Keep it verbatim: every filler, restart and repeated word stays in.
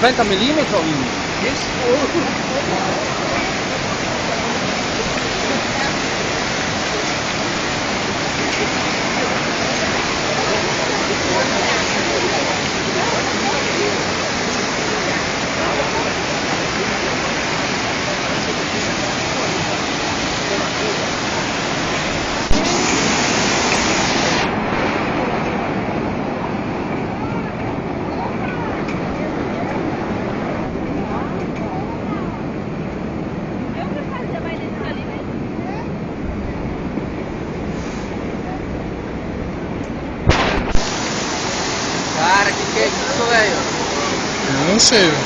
noventa milímetros? Cara, que que é isso, velho? Eu não sei, velho.